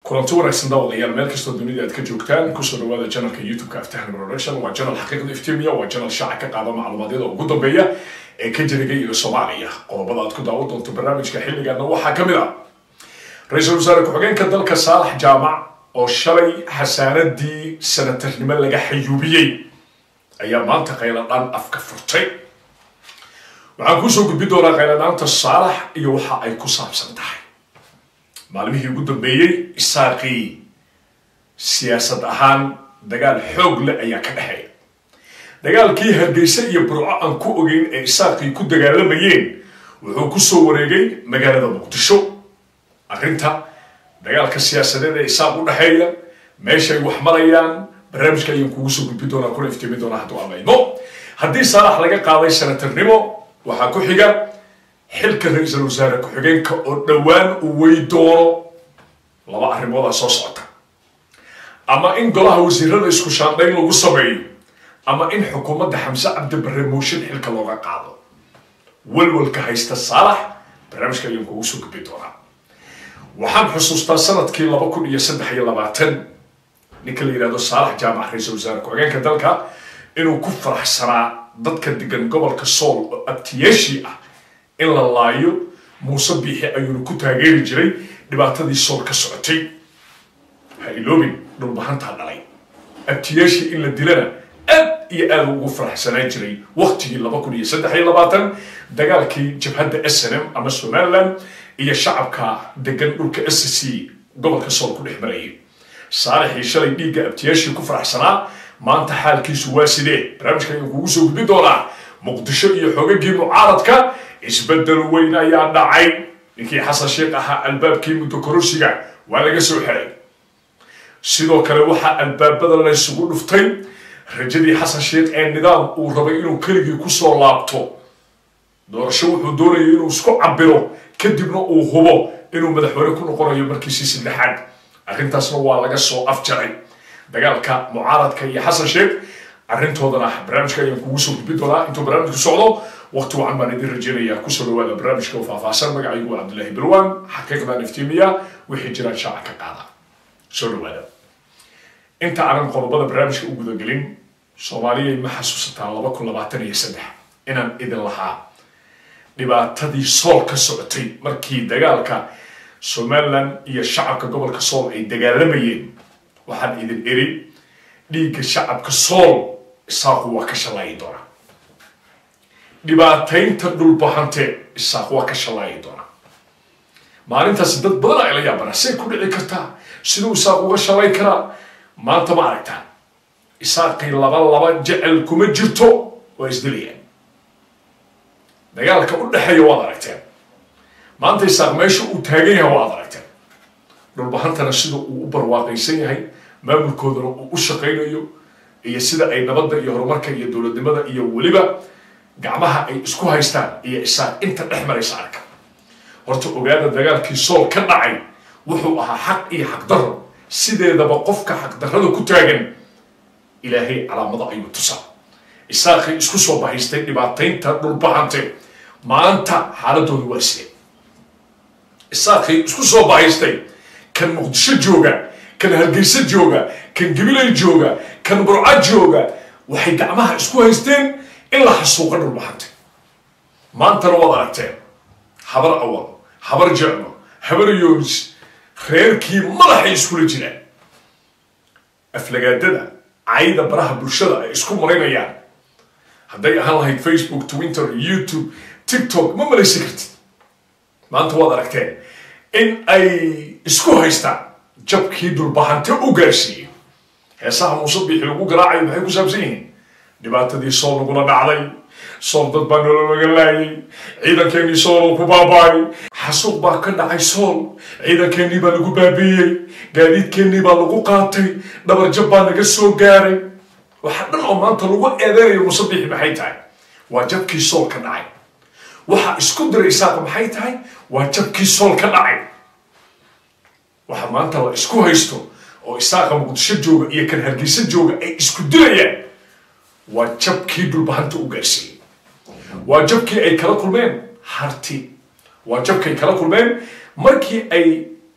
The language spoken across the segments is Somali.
كنت ورئيس دولة أيام ملك استوديو كجوكتان كسر وهذا جنرال كيوتيوب كافتح برودكشن وجنرال حقيقة إفتيمية وجنرال شاعة كقاعدة معلومات وجود بيا كجريجي الصومالية وبدأت كداود أنت برنامج كحيل جانا وحكمنا رئيس الوزراء كحجين كدل كصالح جامع أو شري حسانة دي سنة ترنيم لجا حيوبية أيام منطقة إلى الآن أفكفرتي وعنكوسو بدورة غير الآن تصالح يوحى أي كصاب سنتحي معلمه يقول بيي إساقي سياسة أهان دجال حقل أي كنهاية دجال كي هالجيسة يبرع عن كوجين إساقي كود دجال ميين وهو كسو ورجي مجال مقدشو أنت دجال كسياسة ده إساق ونهاية ماشي وحمريان برامج كي ينكوسو بدون كل افتي بدون هتو عمينو هدي صراحة لقى قاضي سنة ترنمو وحكو حاجة حلك رئيس الوزراء كحجين كأردوان ويدورو لما أهرمودا صوصعتا أما إن قلها وزيران إسكوشان دين لغو سبعي أما إن حكومة حمزة عبد برموشن حلك لغا قادو والول كهيست الصالح برامج كيوم كوسو كبيتورا وحام حصوصتا سنة كي لبكون يسدح يلباتن نكالي يرادو الصالح جامع رئيس الوزراء كحجين كدالكا إنو كفر حسنا ضدك ديغان قبل كسول أبتياشي إن الله مصبيح أيون كتاجر جري دبعتدي صور كسرتي هايلوبين دول بحنتها علي أبتياشي إلا دلنا يأذو وفرح سنة جري وقتي اللي بكون يسدح يلا باتن دجال كي جبهة SNM أما سومالان هي الشعب كا دجال دول كSC قبل كسول كل إحبارية صالح يشري بيجا أبتياشي كفرح سنة ما أنت حال كيس واسدة برامج كان يقوسوا بدولار مقدشة يحوجي معارضك إسبدل وين يا نعيم لكي حصل شيء الباب كي متكرسية ولا جسوا حري سيدو كروحة الباب بدل لا يسوون نفتين رجدي حصل شيء النظام وربيعينه كلجي كسر لابتو دور شو دور ينو سكو عبرو كدبنا وهو إنه مدحوري كنا قرا يمركزي سلحان أخين تصنوا ولا جسوا أفجعي دجال كمعارض كي حصل شيء أرنتو هذا برامج كي يكوسوا بدولا أنتو برامج كسولو وقتو عن ما ندير الجنية كسروا ولا برامج كوفا فاسر مقع يقول عبد الله بلوان حقيقة نفتيمية وحجرات شعك قاعدة سروا ولا أنت عن قربة برامج كوجود قلين صومالية ما حسوستها الله بكل بعتني يسدح إن إذا لها لبعتدي صول كسرتي مركي دجالك سومالان هي الشعب قبل كصول أي دجالميين وحد إذا إري ليك الشعب كصول ساقوا كشلاي دورا dhibaatayn dul bahante isaaq waa ka shalay doona maalintaas dad badan ay la yaabana say ku dhici kartaa sidoo isaaq uga shalay kara maanta ma aragtaa isaaqii laba jecel kuma jirto waa isdiliyeen dagaalka u dhaxeeya waa aragteen maanta isaaq meesha uu taagan yahay waa aragteen dul bahantana sidoo uu u barwaaqaysan yahay maamulkoodana uu u shaqaynayo iyo sida ay nabadda iyo horumarka iyo dowladnimada iyo waliba gacmaha ay isku haystaan iyo isaaq inta dhexmaraysa arka horta ogaada dagaalkii sool ka dhacay wuxuu ahaa xaq iyo xaq darro sideedaba qofka xaq darrada ku taagan ilaahay calaamada ayuu tusaa isaaqii isku soo bahaystay dhibaataynta dhulbahante maanta xaaladoodu waa sidee isaaqii isku soo bahaystay kan muqdisho jooga kan hargeysa jooga kan gabilay jooga kan burca jooga waxay gacmaha isku haysteen إلا حسوق الربحات ما أنت لو وضعتين حبر أول حبر جعنا حبر يونس خير كي ما راح يسكول الجنان أفلقادنا عايدة براها برشلة يسكول مرينا يعني هدايا هلا هيك فيسبوك تويتر يوتيوب تيك توك ما ملي سكرت ما أنت وضعتين إن أي يسكول هايستان جاب كيدو البحانتي وقرسي هسا مصبي حلوكو قراعي بحيكو سابسين dhibaatadii sool lagula dhacday sool dad baa nolol laga laayay ciidankeenii sool ku baabaay xasuuq baa ka dhacay sool ciidankeenii baa lagu baabiiyey gaadiidkeenii baa lagu qaatay dhabarjab baa naga soo gaaray waxa dhan oo maanta lagu eedeeyo musabixi maxay tahay waa jabkii sool ka dhacay waxa isku diray isaaq maxay tahay waa jabkii sool ka dhacay waxa maanta la isku haysto oo isaaqa muqdisho jooga iyo kan hargeysa jooga ay isku dilayaan وجبكي بالبهنت وقرسي وجبكي أي كلا كلمين حرتي وجبكي كلا كلمين مركي أي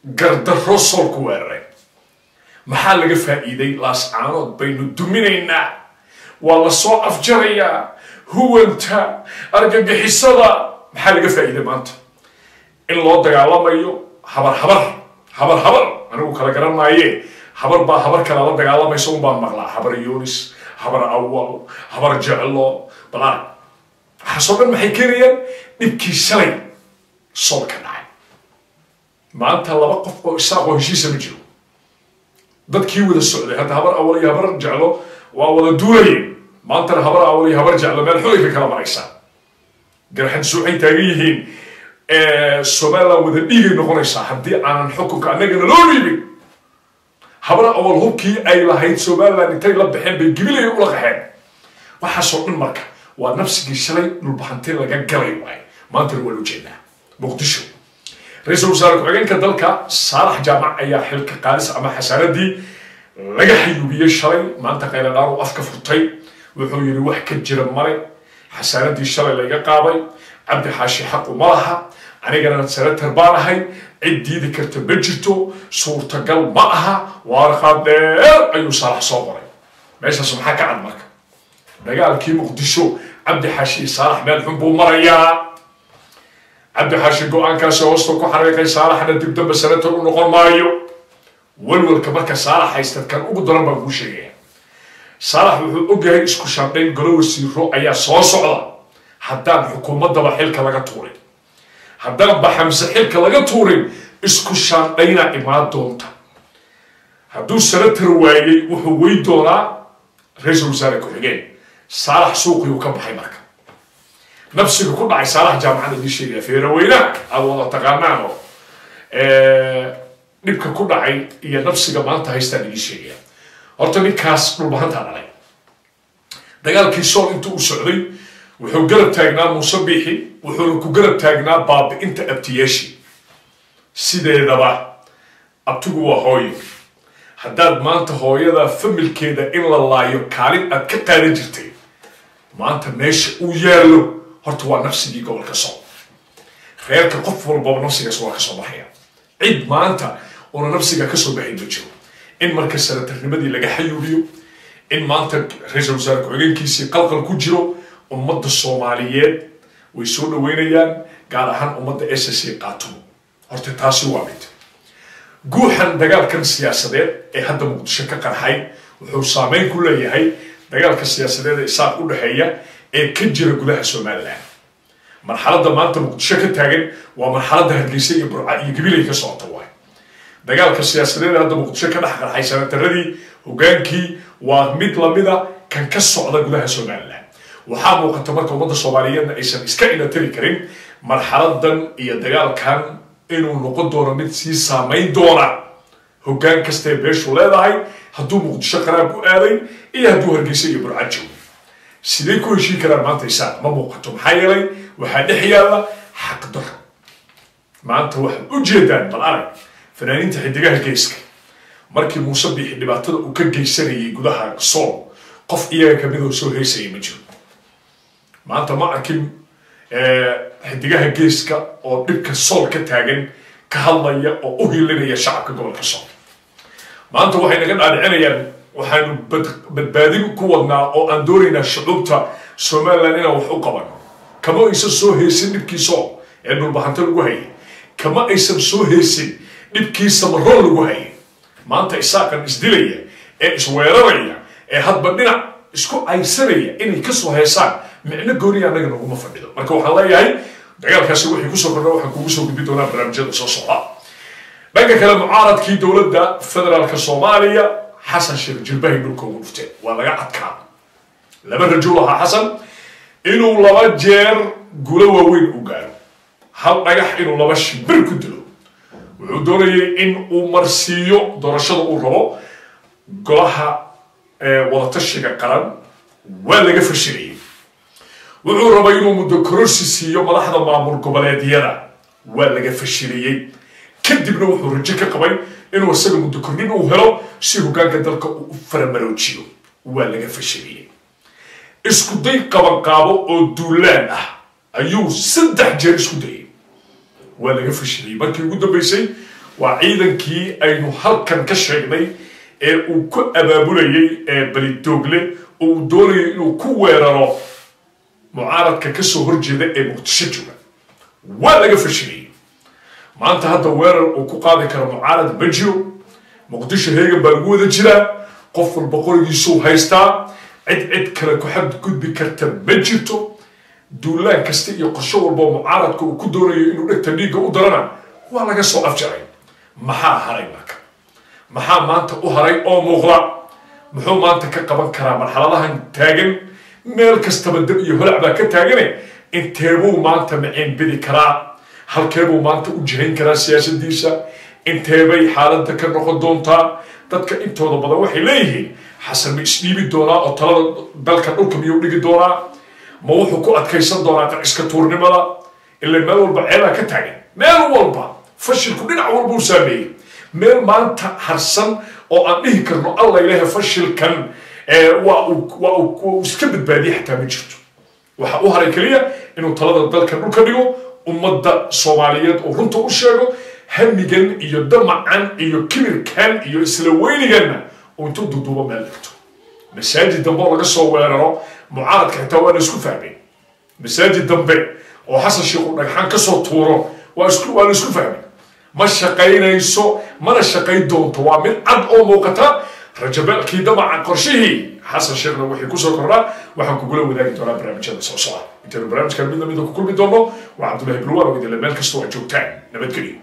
gardarro sool ku weeraray maxaa laga faa'iiday laascaanood baynu duminaynaa waa la soo afjarayaa huwanta argagixisada maxaa laga faa'iiday maanta in loo dagaalamayo habar anigu kala garan maaye habar baa habar kale la dagaalamaysa un baan maqlaa habar yunis habar awal habar jeclo balaan waxaasoo dhan maxay keenayaan dhibkii shalay soolka dhacay maanta laba qof oo isaaqoo heshiisa ma jiro dadkii wada socday hadda habar awal iyo habar jeclo waa wada duulayeen maantana habar awal iyo habar jeclo meel xulay ka kala maraysaa garxad suuxay taagan yihiin somaliland wada dhiigay noqonaysaa haddii aanan xukunka annagana loo dhiibin habar awal hubkii ay lahayd somaliland intay la baxeen bay gibilay ula qaxeen waxaasoo dhan marka waa nafsigii shalay dhulbaxantiin laga galay waay maantana waa loo jeedaa muqdisho ra-iisul wasaare ku-xigeenka dalka saalax jaamac ayaa xilka qaadis ama xasaaradii laga xayuubiyey shalay maanta qayladhaan uu afka furtay wuxuu yidhi wax ka jira male xasaaradii shalay laga qaaday cabdi xaashi xaqu ma laha anigana senator baan ahay cid diidi karta ma jirto suurtagal ma aha waarqaad dheer ayuu saalax soo qoray meeshaas maxaa ka cad marka dagaalkii muqdisho cabdi xaashi saalax meel xun buu marayaa cabdi xaashi go-aankaasi hoosta ku xariiqay saalaxna dib dambe senator u noqon maayo walwalka marka saalax haystad kan ugu daran baan kuu sheegaya saalax wuxuu ogyahay isku shandhayn golo wasiiro ayaa soo socda haddaan xukuumaddaba xilka laga tuurin haddaan baxamse xilka laga tuurin isku shandhayna imaan doonta hadduu senator waayey wuxuu wey doonaa ra-iisul wasaare ku-xigeen saalax suuqiyuu ka baxay marka nafsiga ku dhacay saalax jaamacada idii sheegaya feeraweynaha aad wada taqaanaan oo dhibka ku dhacay iyo nafsiga maanta haystaan idii sheegaya horta ninkaas dhulbahantaa dhalay dagaalkii sool intuu u socday wuxuu garab taagnaa muuse biixi wuxuuna ku garab taagnaa baabi'inta abtiyeeshi sideedaba abtigu waa hooyo haddaad maanta hooyada familkeeda in la laayo kaalin aad ka qaadan jirtay maanta meesha uu yaallo horta waa nafsigii gobolka sool reerka qof walbaba nafsigaas waa ka soo baxaya cid maanta oona nafsiga ka soo baxay ma jiro in marka senatarnimadii laga xayuubiyo in maanta ra-iisul wasaare ku-xigeenkiisii qalqal ku jiro ummadda soomaaliyeed way soo dhaweynayaan gaar ahaan ummadda SSC qaatumo horta taasi waa mid guuxan dagaalkan siyaasadeed ee hadda muqdisho ka qarxay wuxuu saameyn ku leeyahay dagaalka siyaasadeed ee isaaq u dhexeeya ee ka jira gudaha somaliland marxaladda maanta muqdisho ka taagan waa marxaladda hargeysa iyo burca iyo gabilay ka socota waay dagaalka siyaasadeed hadda muqdisho ka dhex qarxay sanataradii hogaankii waa mid lamida kan ka socda gudaha somaliland waxaa muuqata marka ummadda soomaaliyeedna aysan iska inatari karin marxaladan iyo dagaalkan inuu noqon doono mid sii saamayn doona hoggaan kastee beeshu leedahay hadduu muqdisho qaraab u aaday iyo hadduu hargeysa iyo burca joogo sidee ku heshiin karaan maanta isaaq ma muuqato maxaa yeelay waxaa dhex yaalla xaqdaro maanta waxaad u jeedaan bal arag fanaaniinta xidigaha geeska markii muuse biixi dhibaatada uu ka geysanayay gudaha sool qof iyaga kamidoo soo heysaya ma jiro maanta ma arkin xidigaha geeska oo dhibka sool ka taagan ka hadlaya oo u hilinaya shacabka gobolka sool maanta waxay naga dhaadhicinayaan waxaanu badbaadin ku wadnaa oo aan doonaynaa shucuubta somaliland inaan wax u qabano kama aysan soo heysin dhibkii sool ee dhulbahanta lagu hayay kama aysan soo heysin dhibkii samaroon lagu hayay maanta isaaqan isdilaya ee isweeraraya ee hadba dhinac isku aysanaya inay kasoo heesaan micno gooniya annaga naguma fadhido marka waxaan leeyahay dagaalkaasi wixii kusoo kordha waxaan kugu soo gudbi doonaa barnaamijyada soo socda dhanka kale mucaaradkii dowladda federaalka soomaaliya xasan sheekh jilbahay dhulka ugu dhufteen waa laga adkaa laba rajo lahaa xasan inuu 2 jeer gulo waaweyn u gaaro hal dhagax inuu 2 shimbir ku dilo wuxuu doonayay in uu marsiiyo doorashada uu rabo golaha wadatashiga qaran waa laga fashiliyay wuxuu rabay inuu muddo kororsi siiyo madaxda maamul goboleedyada waa laga fashiliyay kadibna wuxuu rajo ka qabay inuu isaga muddo kordhin uu helo si hoggaanka dalka uu u faramaroojiyo waa laga fashiliyay isku day qabanqaabo oo duulaan ah ayuu 3 jeer isku dayay waa laga fashiliyay markii ugu dambeysay وعيدنكي أينو هلكن كشيغني uu ku abaabulayay balidoogle uu doonayay inuu ku weeraro mucaaradka ka soo horjeeda ee muqdisho jooga waa laga fashiliyay maanta hadda weerar uu ku qaadi karo mucaarad ma jiro muqdisho heegan baa lagu wada jiraa qof walba qorigiisuu haystaa cid kale ku xadgudbi karta ma jirto duulaan kasta iyo qorsho walba mucaaradka uu ku doonayo inuu dhegta dhiigga u darana waa laga soo afjaray maxaa haray marka maxaa maanta u haray oo muuqda muxuu maanta ka qaban karaa marxaladahan taagan meel kastaba dab iyo holac baa ka taagane inteebuu maanta maceen bidi karaa halkeebuu maanta u jihayn karaa siyaasadiisa inteebay xaaladda ka noqon doontaa dadka intooda badan waxay leeyihiin xasan ma isdhiibi doonaa oo talada dalka dhulka miyuu dhigi doonaa ma wuxuu ku adkaysan doonaa qaciska tuurnimada ilaa meel walba ceebaa ka taagan meel walba fashilku dhinac walbuu saameeyey meel maanta harsan oo aan dhihi karno alla ilaahay fashilkan waa uu iska badbaadiyay xataa ma jirto waxa u haray kaliya inuu talada dalka dhulka dhigo ummadda Soomaaliyeed oo runta u sheego hamigan iyo damacan iyo kibirkan iyo isla weynigan oo intuu duuduuba meel dhigto masaajid dambe laga soo weeraro mucaaradka xitaa waa isku fahmay masaajid dambe oo xasan sheekh uu dhagxan ka soo tuuro waa isku fahmay ما شقينيسو ما شقين دونتو ومن عد أو موقتا رجبال كي دمع عن قرشيه حسن شيخنا وحي كوسو كرنا وحن كقوله وذاك ترى برامج هذا صوصا انت البرامج كان من كل بدونه وعبد الله بلوار وإذا لما كستو عجوتان نبت كريم